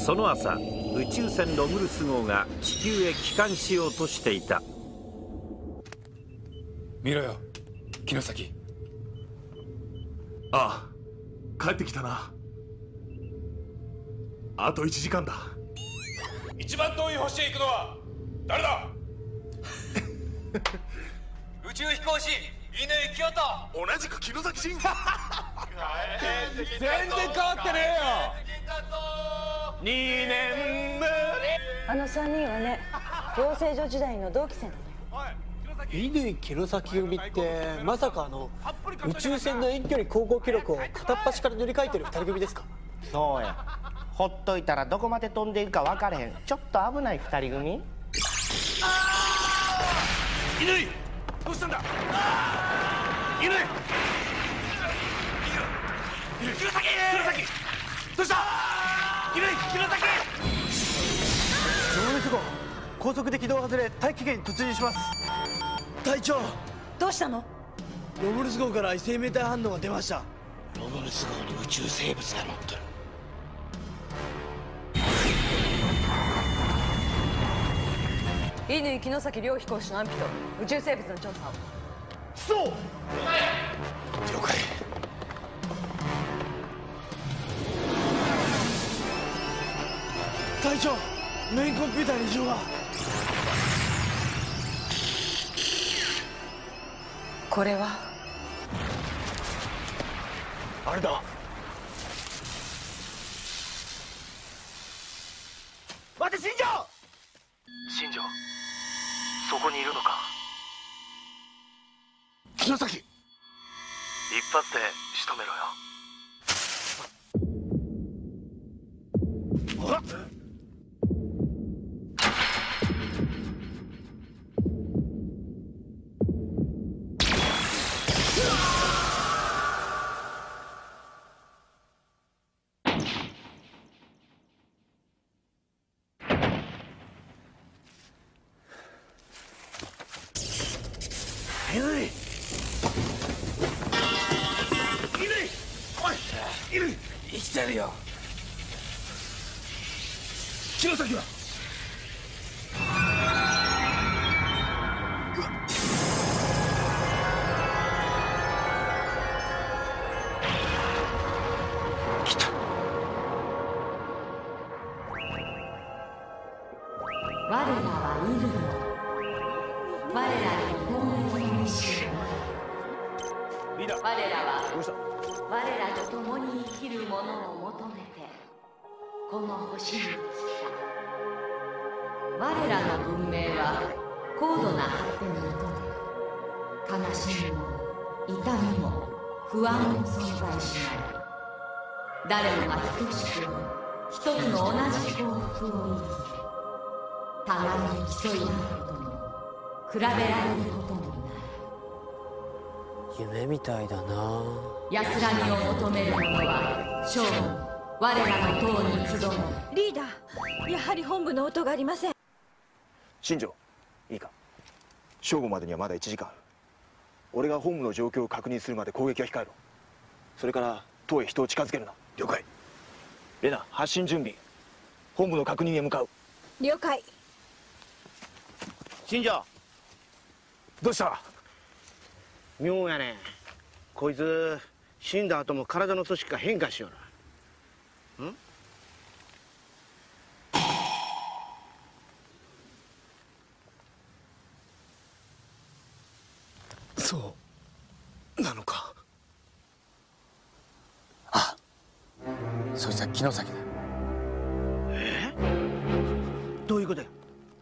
その朝、宇宙船ロムルス号が地球へ帰還しようとしていた。 見ろよ、城崎。 ああ、帰ってきたな。あと1時間だ。 一番遠い星へ行くのは誰だ？ 宇宙飛行士乾清人。 同じく城崎慎。 全然変わってねえよ。2年ぶり。 あの3人はね、養成所時代の同期生なのよ。 乾城崎組ってまさか宇宙船の遠距離航行記録を片っ端から塗り替えてる2人組ですか？ そうや、ほっといたらどこまで飛んでいくか分かれへん、ちょっと危ない2人組。 乾、どうしたんだ？乾、城崎どうした？乾崎。 ロムルス号高速で軌道を外れ大気圏に突入します。隊長、 どうしたの？ ロムルス号から異生命体反応が出ました。 ロムルス号に宇宙生物が乗ってる。 乾城崎両飛行士の安否と宇宙生物の調査を。 そう。 了解。 隊長、メインコンピューターに異常が。 これはあれだ。待て、新庄。 新庄、そこにいるのか？ 城崎、 一発で仕留めろよ。 生きてるよ。城崎は？来た。 我らはイルド。我らに本命にしリーダー、 我らはどうした？ 我らと共に生きる者を求めてこの星に来た。我らの文明は高度な発展を遂げ、悲しみも痛みも不安も存在しない。誰もが等しく一つの同じ幸福を生き、互いに競い合うことも比べられることもない。 夢みたいだな。 安らぎを求める者は将軍我らの党に集め。 リーダー、やはり本部の音がありません。 新庄、いいか。正午までにはまだ1時間ある。俺が本部の状況を確認するまで攻撃は控えろ。それから党へ人を近づけるな。 了解。 レナ、発進準備。本部の確認へ向かう。 了解。 新庄、 どうした？ 妙やね。こいつ死んだ後も体の組織が変化しよる。ん？ そうなのか。 ああ、そいつは城崎だ。 どういうことや？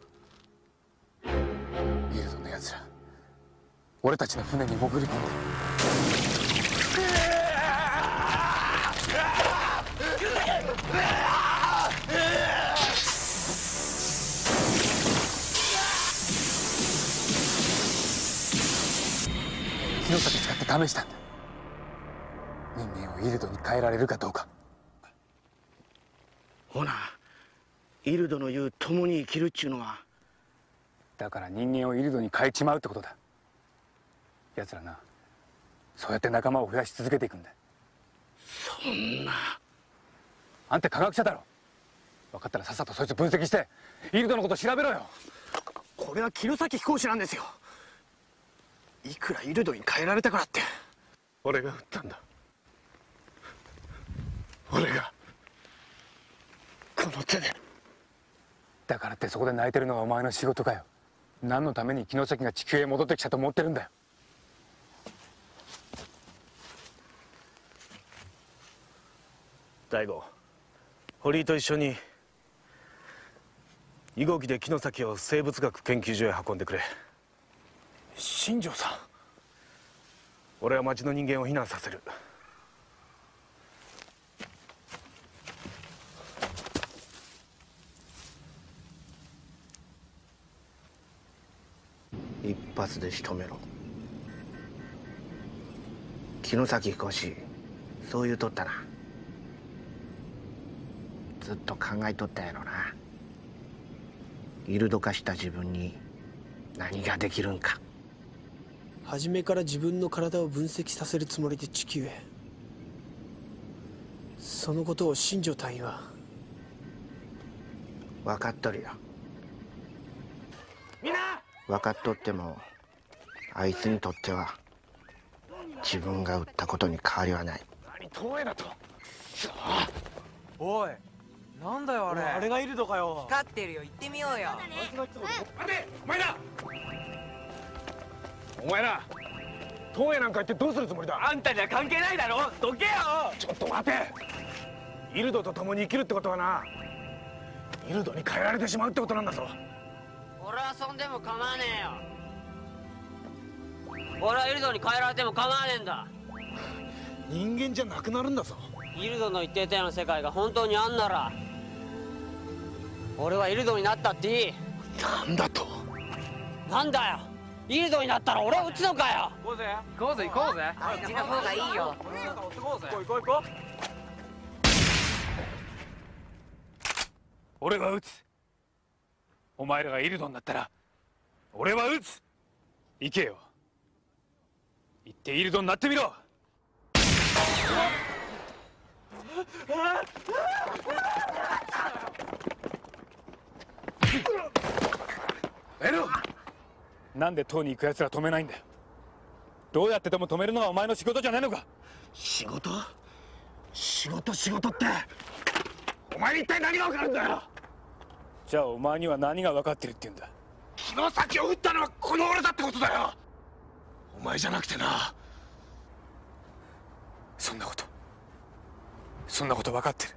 イルドのやつら、俺たちの船に潜り込んで。城崎使って試したんだ。人間をイルドに変えられるかどうか。 ほな、イルドの言う共に生きるっちゅうのは。 だから人間をイルドに変えちまうってことだ。奴らな、そうやって仲間を増やし続けていくんだ。 そんな。 あんた科学者だろ。 分かったらさっさとそいつ分析してイルドのこと調べろよ。 これは城崎飛行士なんですよ。いくらイルドに変えられたからって俺が撃ったんだ。俺がこの手で。 だからってそこで泣いてるのがお前の仕事かよ。何のために城崎が地球へ戻ってきたと思ってるんだよ。 大吾、堀井と一緒に2号機で城崎を生物学研究所へ運んでくれ。 新庄さん。 俺は町の人間を避難させる。 一発で仕留めろ。城崎飛行士、そう言うとったな。ずっと考えとったやろな。イルド化した自分に何ができるんか。 初めから自分の体を分析させるつもりで地球へ。そのことを新庄隊員は。 分かっとるよ。 みんな分かっとってもあいつにとっては自分が撃ったことに変わりはない。 何東映だと。 おい、なんだよあれ。 あれがイルドかよ。 光ってるよ、行ってみようよ。 待て、お前ら東映なんか行ってどうするつもりだ。 あんたには関係ないだろ、どけよ。 ちょっと待て。イルドと共に生きるってことはな、イルドに変えられてしまうってことなんだぞ。 俺は遊んでも構わねえよ。俺はイルドに変えられても構わねえんだ。 人間じゃなくなるんだぞ。 イルドの一定程度の世界が本当にあんなら俺はイルドになったっていい。 なんだと。 なんだよ、イルドになったら俺を撃つのかよ。行こうぜ行こうぜ行こうぜ。あっちの方がいいよ。行こう行こう。 俺は撃つ。お前らがイルドになったら俺は撃つ。行けよ、行ってイルドになってみろ。エロ、なんで塔に行く奴ら止めないんだよ。どうやってでも止めるのはお前の仕事じゃねえのか。 仕事ってお前に一体何が分かるんだよ。 じゃあお前には何が分かってるって言うんだ。 城崎を撃ったのはこの俺だってことだよ。お前じゃなくてな。 そんなこと分かってる。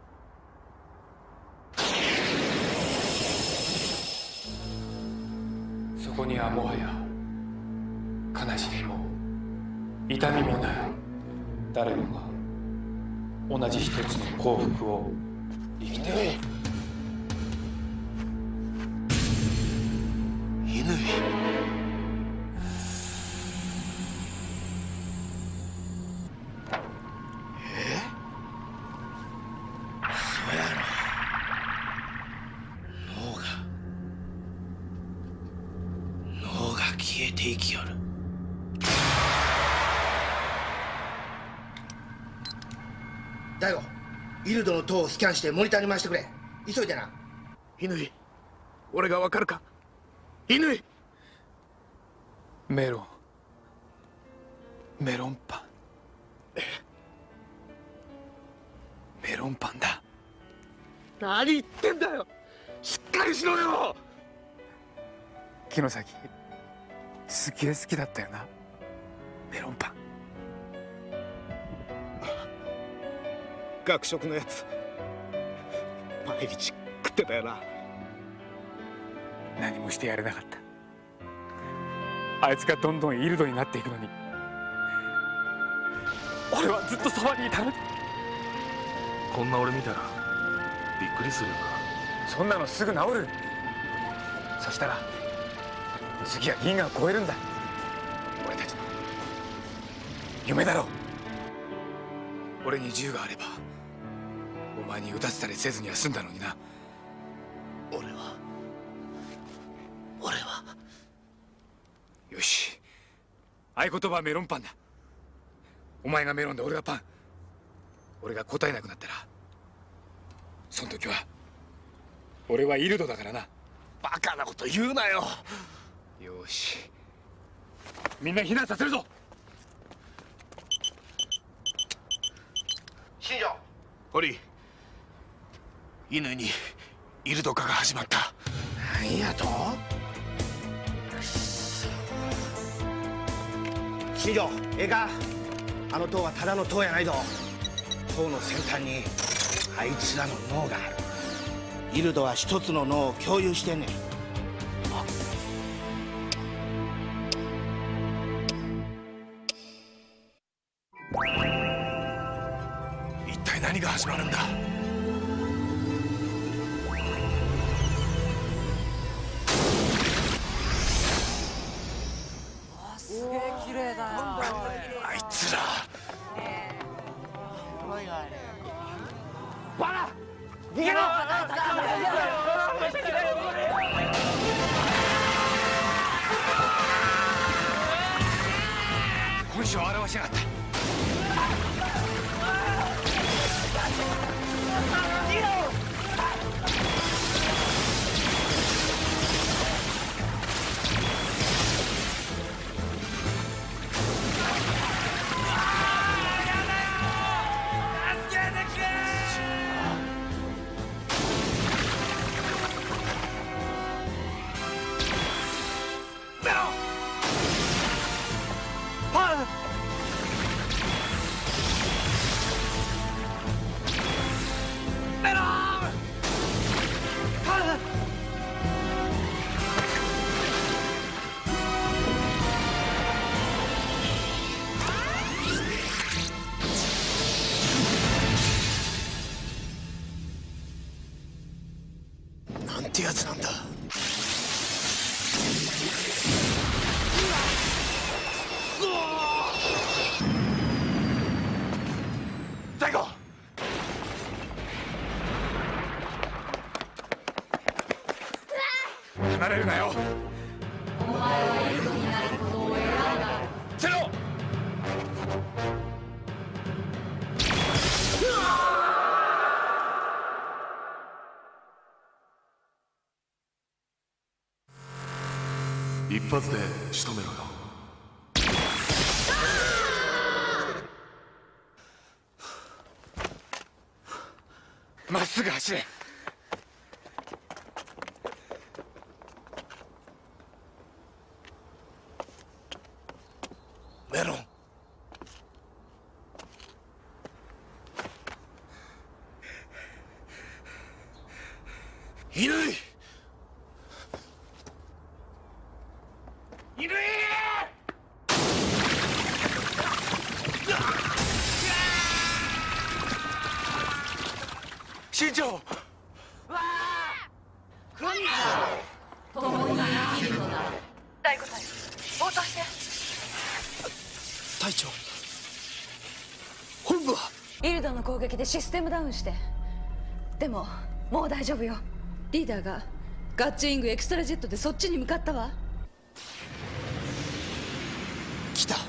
そこにはもはや悲しみも痛みもない誰もが同じ一つの幸福を生きている。 乾。そうやろ。脳が消えていきよる。 大悟、イルドの塔をスキャンしてモニターに回してくれ。急いでな。 乾、俺が分かるか。乾。 メロンパン。メロンパンだ。 何言ってんだよ。しっかりしろよ。 城崎すげえ好きだったよな、メロンパン。 学食のやつ毎日食ってたよな。 何もしてやれなかった。あいつがどんどんイルドになっていくのに俺はずっとそばにいたのに。 こんな俺見たらびっくりするよな。 そんなのすぐ治る。そしたら次は銀河を超えるんだ。俺たちの夢だろう。俺に銃があればお前に撃たせたりせずには済んだのにな。 俺はよし、合言葉はメロンパンだ。お前がメロンで俺がパン。俺が答えなくなったらその時は俺はイルドだからな。 バカなこと言うなよ。 よし、みんな避難させるぞ。 新庄。 堀、乾にイルド化が始まった。 何やと。新庄、ええか。あの塔はただの塔やないぞ。塔の先端にあいつらの脳がある。イルドは一つの脳を共有してんねん。 一体何が始まるんだ。 すげえ綺麗だよ。 あいつら。 バラ逃げろ。 本性を表しやがった。 なんてやつなんだ。大悟、離れるなよ。 お前はイルドになることを選んだ。 ゼロ。一発で仕留めろよ。まっすぐ走れ。メロン。乾。新庄。 共に生きるのだ。 大悟隊応答して。 隊長、本部は。 イルドの攻撃でシステムダウンして。でももう大丈夫よ。リーダーがガッツウィングエクストラジェットでそっちに向かったわ。 来た。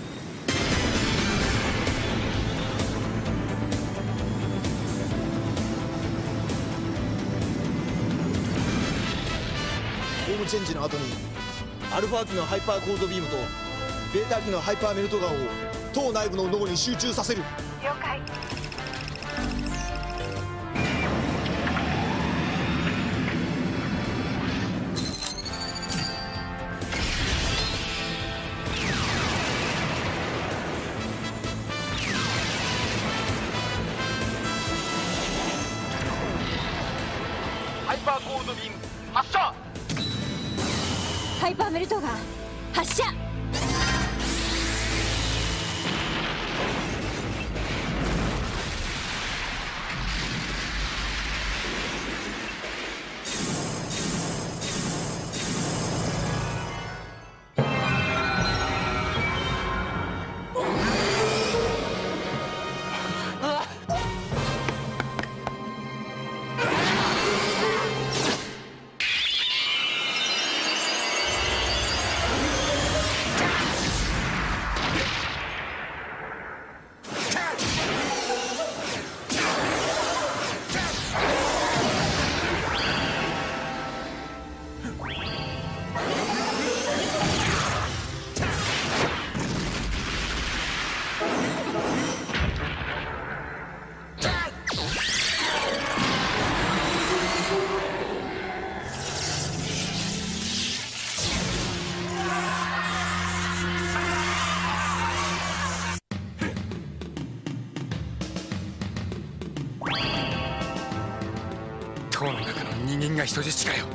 ホームチェンジの後にアルファ機のハイパーコードビームとベータ機のハイパーメルトガンを塔内部の脳に集中させる。 了解。 ハイパーコールドビーム発射。 ハイパーメルトガン発射。 塔の中の人間が人質かよ。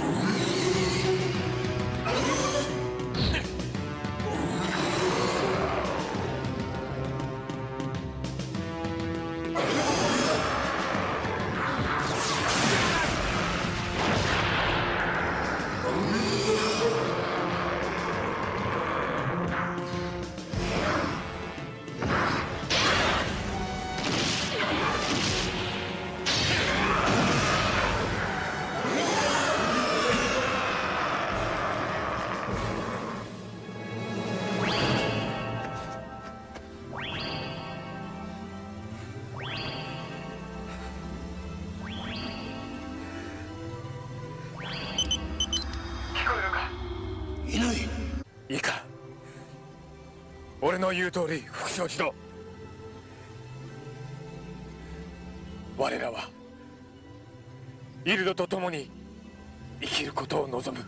いいか、俺の言う通り復唱しろ。我らはイルドと共に生きることを望む。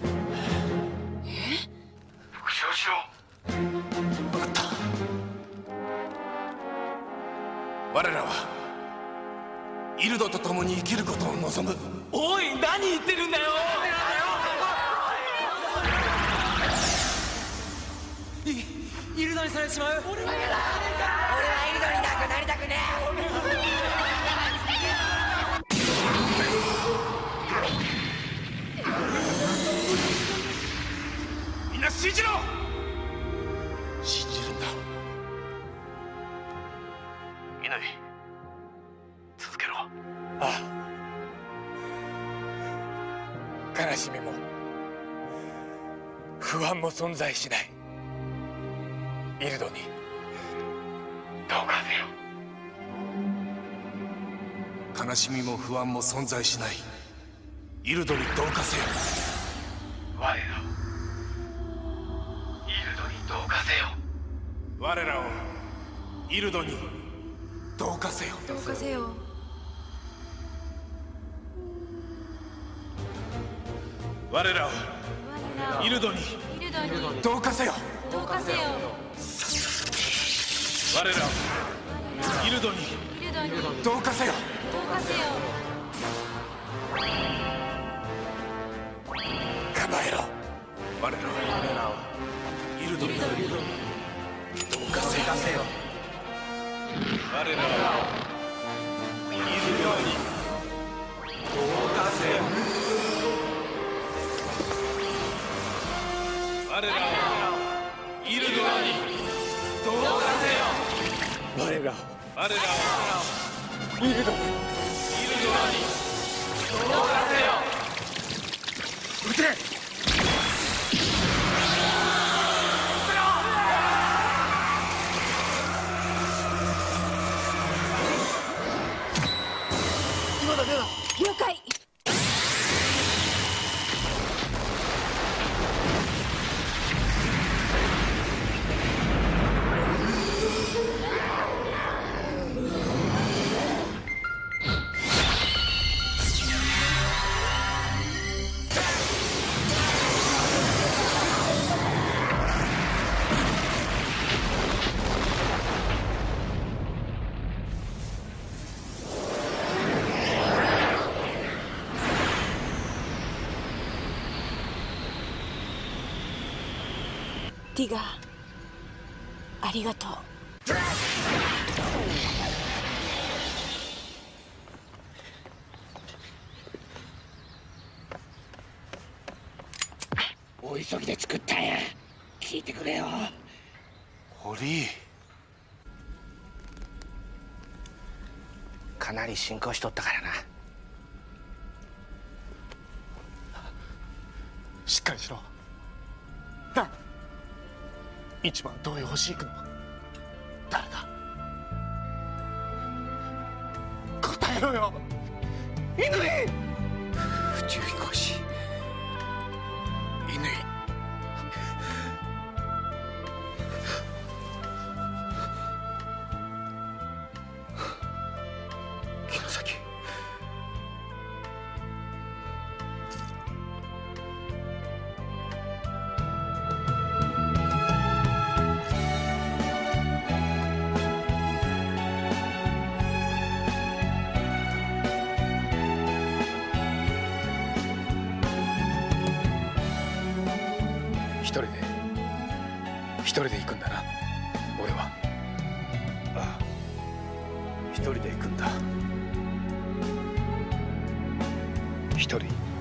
復唱しろ。分かった。我らはイルドと共に生きることを望む。 おい、何言ってるんだよ。イルドにされてしまう。俺はイルドになくなりたくねえ。みんな信じろ。 信じるんだ。 乾、続けろ。 ああ、悲しみも不安も存在しないイルドにどうかせよ。 悲しみも不安も存在しないイルドにどうかせよ。 我らイルドにどうかせよ。 我らをイルドにどうかせよ。 どうかせよ。 我らをイルドにどうかせよ。 どうかせよ。 我らをイルドにどうかせよ。 どうかせよ。 構えろ。 我らをイルドにどうかせよ。我らをイルドにどうかせよ。我らをイルドにどうかせよ。 我らをイルドにどうかせよ。撃て。 今だけだ。 了解。ティガー、ありがとう。 お急ぎで作ったんや。聞いてくれよ。 堀井、 かなり進行しとったからな。 しっかりしろ。な、一番どう欲しいくの誰だ。答えろよ。乾。 宇宙飛行士乾。城崎。 人で行くんだな、俺は。 ああ、一人で行くんだ。 一人。